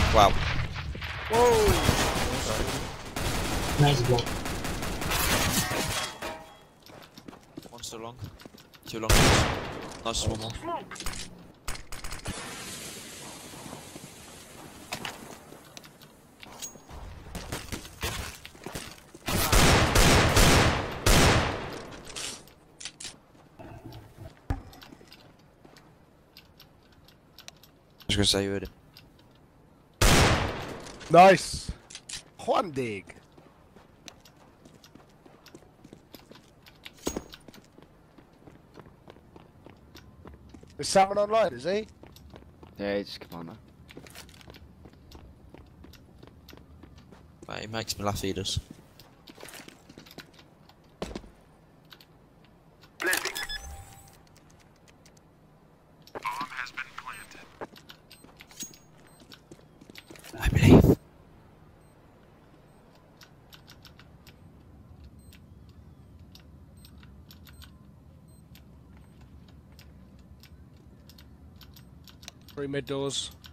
Wow. Whoa! Nice block. One's too long. Too long. Nice, one more. I was gonna say you heard him. Nice! One dig. Is Salmon online, is he? Yeah, just come on, man. Mate, he makes me laugh, he does. I believe. Three mid doors.